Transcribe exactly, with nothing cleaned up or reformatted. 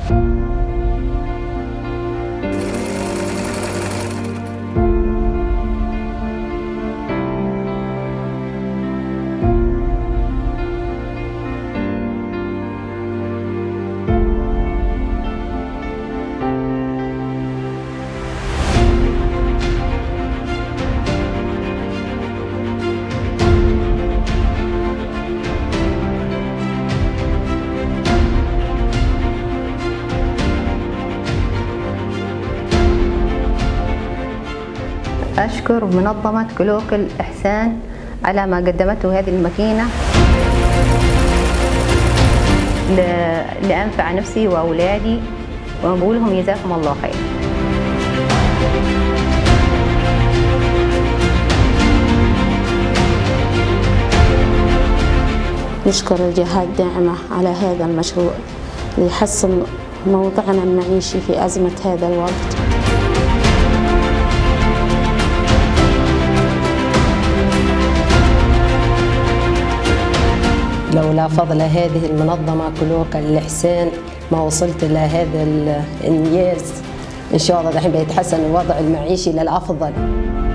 أشكر منظمة كلوك الإحسان على ما قدمته هذه الماكينة لأنفع نفسي وأولادي، وأقول لهم جزاكم الله خير. نشكر الجهات الداعمة على هذا المشروع ليحسن موضعنا المعيشي في أزمة هذا الوقت. لولا فضل هذه المنظمة كلوك الإحسان ما وصلت إلى هذا الإنجاز. إن شاء الله دحين بيتحسن الوضع المعيشي للأفضل.